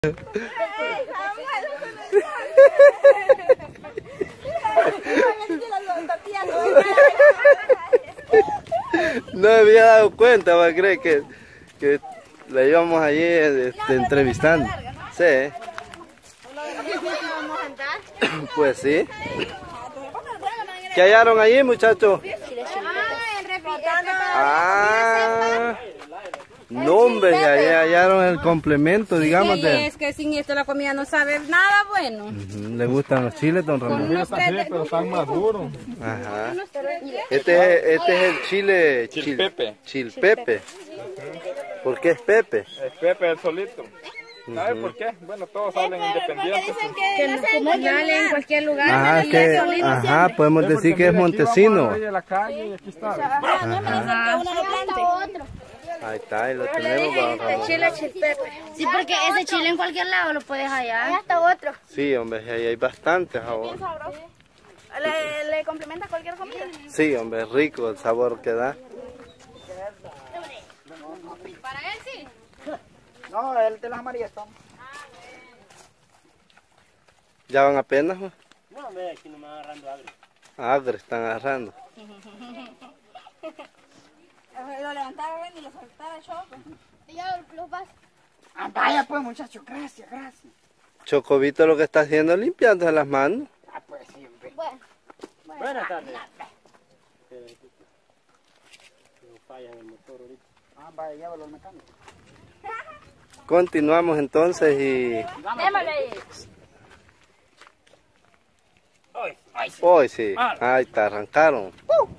No me había dado cuenta, va a creer que la íbamos allí entrevistando. Sí. Pues sí. ¿Qué hallaron allí, muchachos? Ah, no, hombre, ahí hallaron el complemento, digamos. Sí, es que sin esto la comida no sabe nada bueno. ¿Le gustan los chiles, don Ramón? Los chiles, pero están maduros. Ajá. Este es el chile... Chilpepe. Chilpepe. ¿Por qué es Pepe? Es Pepe el solito. ¿Sabes por qué? Bueno, todos salen independientes. Que no sale en cualquier lugar. Ajá, podemos decir que es montesino. De la calle y aquí está. Ahí está, ahí lo tenemos. Chile chilpepe. Sí, porque ese chile en cualquier lado lo puedes hallar. Hasta otro. Sí, hombre, ahí hay bastantes ahora. ¿Le complementa cualquier comida? Sí, hombre, rico el sabor que da. Para él sí. No, el de las amarillas estamos. ¿Ya van apenas? ¿No? No, ve, aquí no me agarrando agre. Agre están agarrando. Lo levantaba y lo soltaba el choco. Y ya los vas. Ah, vaya pues, muchachos, gracias, gracias. Chocobito lo que está haciendo es limpiándose las manos. Ah, pues sí, hombre. Bueno. Buenas tardes. Falla en el motor ahorita. Ah, vaya, llévalo al mecánico. Continuamos entonces y... Démosle ahí. Hoy sí. Ahí está, arrancaron.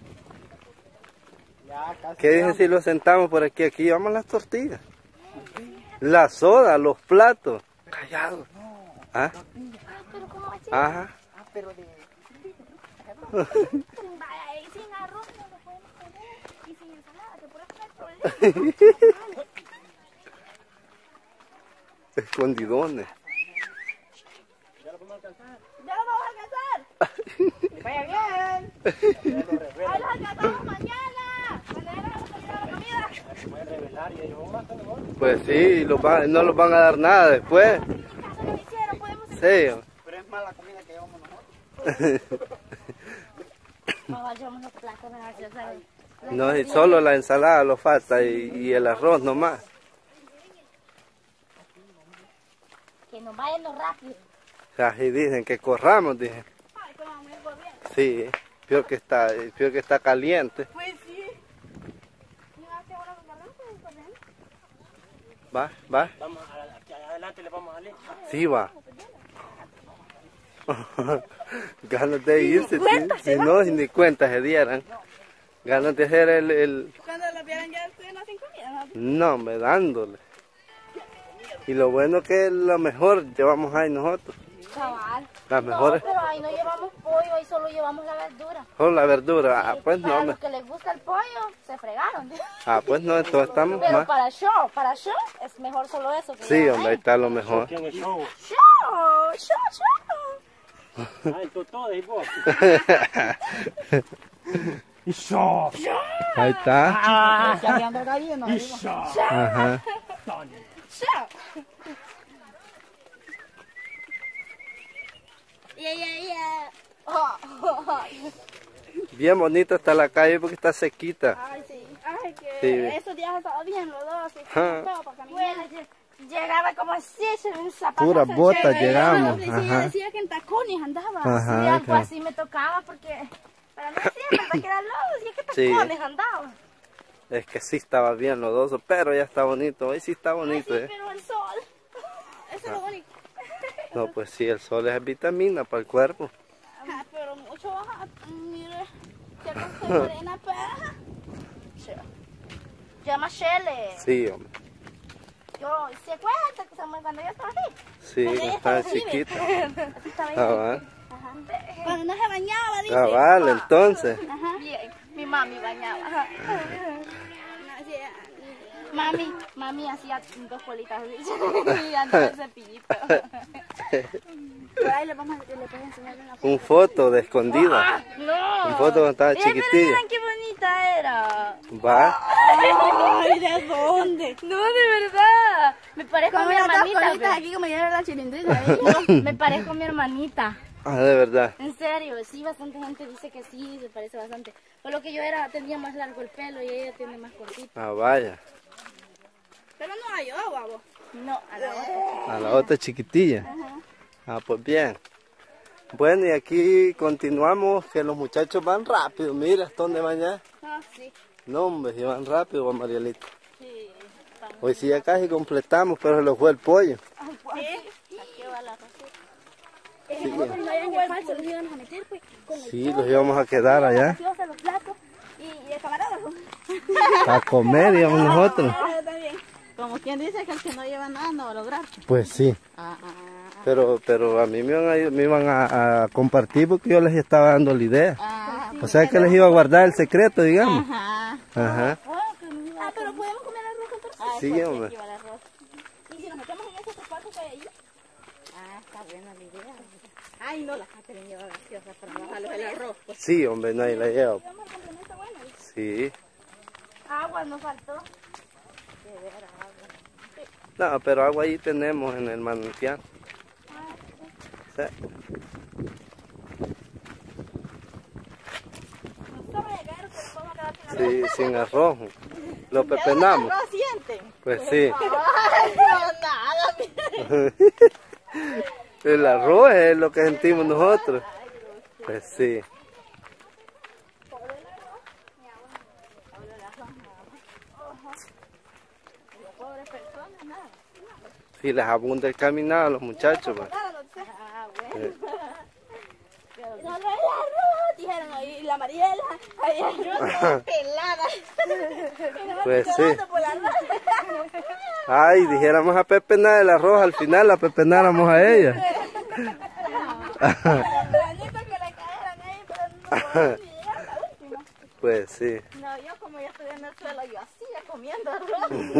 Ya, casi. ¿Qué dicen si lo sentamos por aquí? Aquí llevamos las tortillas. La soda, los platos. Callados. ¿Ah? Pero ¿cómo así? Ajá. Ah, pero de... Vaya, y sin arroz no lo podemos comer. Y sin ensalada, que por eso no hay problema. Escondidones. ¿Ya lo podemos alcanzar? ¡Ya lo vamos a alcanzar! ¡Vaya bien! ¡Ahí los alcanzamos mañana! ¡Mañana vamos a llevar la comida! Se puede revelar y ellos más o menos. Pues sí, no los van a dar nada después. ¿Qué caso le hicieron? Podemos Sí. Pero es más la comida que llevamos nosotros. Vamos, llevamos los platos, No, y solo la ensalada lo falta y el arroz nomás. que nos vayan rápido. Así dicen que corramos, dije. Ay, como muy bien. Sí, peor que está caliente. Pues sí. No hace hora que hablamos con el corriente. Va. Vamos, aquí adelante le vamos a salir. Sí, va. Ganas de irse, si no, ni cuenta se dieran. Ganas de hacer el... Cuando lo vieran ya ustedes no hacen comida, ¿no? No, me dándole. Y lo bueno que es lo mejor llevamos ahí nosotros. Chaval. Las mejores. No, pero ahí no llevamos pollo, ahí solo llevamos la verdura. Solo la verdura. Ah, pues Para no. los que les gusta el pollo, se fregaron. Ah, pues no, entonces estamos Pero más. para show es mejor solo eso. Que Sí, llevar hombre, ahí ahí. está lo mejor. ¿Quién es show? Show. Ay, tú todo, y vos. Y show. Ahí está. Ya ando gallina. Y show. Ajá. Show. Yeah. Bien bonita está la calle porque está sequita. Ay, sí. Ay, que Sí. esos días estaba bien los dos. Ajá. Bueno, llegaba como así, en zapatos. Puras botas llegamos. Sí, Ajá. decía que en tacones andaba. Ajá, Sí, ahí pues está. así me tocaba porque para no decir, para quedar lodo, decía que Sí. tacones andaba. Es que sí estaba bien lodoso, pero ya está bonito. Hoy sí está Ay, bonito. sí, pero el sol. Eso es lo único. No, pues sí, el sol es vitamina para el cuerpo. Ajá, pero mucho baja. Mire, ya no soy morena, pero. Ajá. Llama Shelley. Sí, hombre. Yo, ¿se cuenta que cuando yo estaba así? Sí, Cuando ella está así, chiquita. Así estaba ella. Ah, Ajá. Cuando no se bañaba, dice. ah, vale, entonces. Ajá. Bien, mi mami bañaba. Ajá. No, hacía- Mami hacía 2 bolitas y andaba el cepillito. Por ahí le puedes enseñar una foto. Un foto de escondida. No. Un foto cuando estaba Pero chiquitilla. miren qué bonita era. Va. Ay, ¿de dónde? No, de verdad. Me parezco a mi hermanita. Aquí como ya la chilindrina. Me parezco a mi hermanita. Ah, de verdad. En serio, sí, bastante gente dice que sí, se parece bastante. Por lo que yo tenía más largo el pelo y ella tiene más cortito. Ah, vaya. Pero no hay agua, vos. No, a la otra. A la otra chiquitilla. Ah, pues bien. Bueno, y aquí continuamos, que los muchachos van rápido. Mira, ¿hasta dónde van ya? Ah, sí. No, hombre, si van rápido, va Marielita. Sí, Hoy sí ya casi completamos, pero se lo fue el pollo. aquí va la rosita. Sí, No vayan que falso, los íbamos a meter pues con el sí, los íbamos a quedar allá. a los platos y el camarógrafo. A comer íbamos nosotros. Como quien dice que el que no lleva nada no va a lograr. Pues sí. Pero a mí me iban a compartir porque yo les estaba dando la idea. O sea que les iba a guardar el secreto, digamos. Ajá. Pero podemos comer arroz con tortilla. Sí, hombre. Y si nos metemos en esos zapatos que hay ahí. Está buena la idea. Ay, no, la Catherine lleva gaseosa para bajarlos el arroz. Pues. Sí, hombre, nadie la lleva. Sí. Agua nos faltó. No, pero agua ahí tenemos en el manantial. Sí. Sí, sin arroz. Lo pepenamos. ¿No sienten? Pues sí. Ay, no, nada. El arroz es lo que sentimos nosotros. Pues sí. Sí, les abunda el caminar a los muchachos. Pues. Solo el arroz, dijeron ahí, y la Mariela, ahí pelada. Pues sí. Ay, dijéramos a pepenar el arroz, al final la pepenáramos a ella. Pues sí. No, yo como ya estoy en el suelo, yo así comiendo arroz.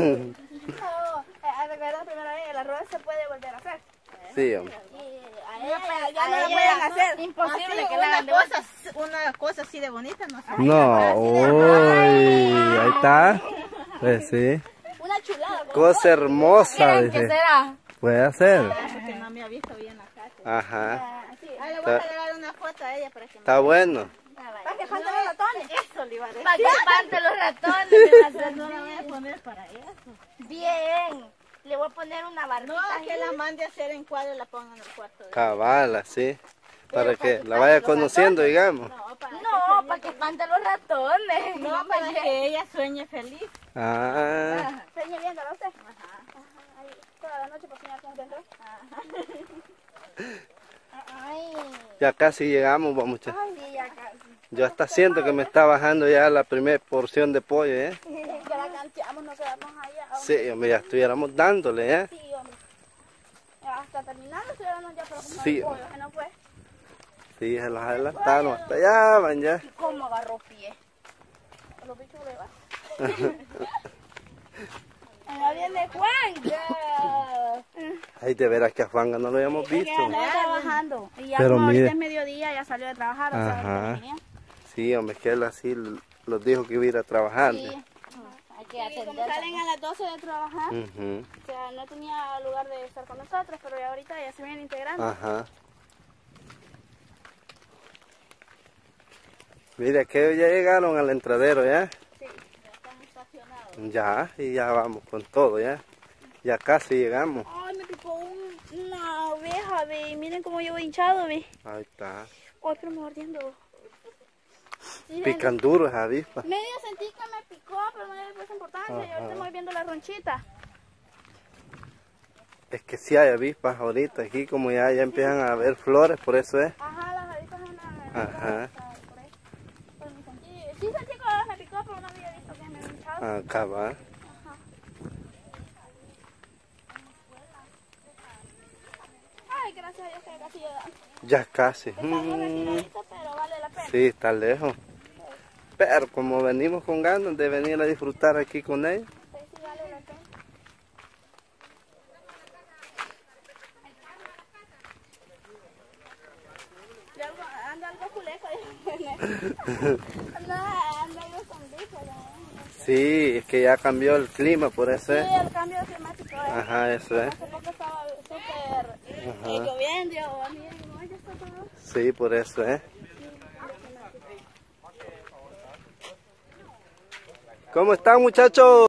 Recuerda primera vez, el arroz se puede volver a hacer. Sí, hombre. Ya no lo pueden hacer. Imposible que la hagan de vuelta. Una cosa así de bonita, no sé. No, uy, ahí está. Pues sí. Una chulada. Cosa hermosa, ¿Qué dice. será? Puede hacer. Porque no me ha visto bien acá. Ajá. Ahí le voy a regalar una foto a ella para que me... Está bueno. Para que espante los ratones. Eso le iba a decir. Para que espante los ratones. No la voy a poner para eso. Bien. Le voy a poner una barbita. No, que la mande a hacer en cuadro y la ponga en el cuarto. Cabala, sí. Para que la vaya conociendo, digamos. No, para que espante los ratones. no, para que ella sueñe feliz. Ah, Sueñe viéndola usted. Ahí, toda la noche para soñar con dentro. Ay, ya casi llegamos, vamos muchachos. sí, ya casi. Yo hasta siento que me está bajando ya la primera porción de pollo, ¿eh? Que la canteamos, nos quedamos allá. Sí, hombre, ya estuviéramos dándole, ¿eh? Sí, hombre. Hasta terminar estuviéramos ya, pero como Sí. el pollo, que no fue. Sí, se los adelantaron, hasta allá van ya. ¿Y cómo agarró pie? Los bichos le van. Ahí viene Juan. Ay, de veras que a Juanga no lo habíamos visto. Está trabajando. Y ya Pero como mire. ahorita es mediodía, ya salió de trabajar. O sea, Ajá. ahorita venía. Sí, hombre, que él así los dijo que iba a ir a trabajar. Sí. Hay que Y como salen a las 12 de trabajar, Ujú. o sea, no tenía lugar de estar con nosotros, pero ya ahorita ya se vienen integrando. Ajá. Mira, que ya llegaron al entradero, ¿ya? Sí, ya están estacionados. Ya, y ya vamos con todo, ¿ya? Ya casi llegamos. Ay, me picó una oveja, ve. Miren cómo llevo hinchado, ve. Ahí está. Ay, pero me va ardiendo. Sí, Pican duro esa avispa. medio sentí que me picó, pero no le puse importancia. Y ahorita me voy viendo la ronchita. Es que sí hay avispas ahorita, aquí como ya empiezan a haber flores, por eso es. Ajá, las avispas andan. Ajá. Por ahí. Pero sí sentí que me picó, pero no había visto que me había hinchado. Acá va. Ay, gracias a Dios que casi llegamos. Ya casi. Estamos retiraditos, pero vale la pena. Sí, está lejos. Pero como venimos con ganas de venir a disfrutar aquí con ellos. Sí, vale la pena. Anda algo culeco. Anda algo con bicho. Sí, es que ya cambió el clima, por eso Sí, es. el cambio climático es Ajá, eso es. Hace poco estaba súper lloviendo, no, ya está todo. Sí, por eso, ¿Cómo están, muchachos?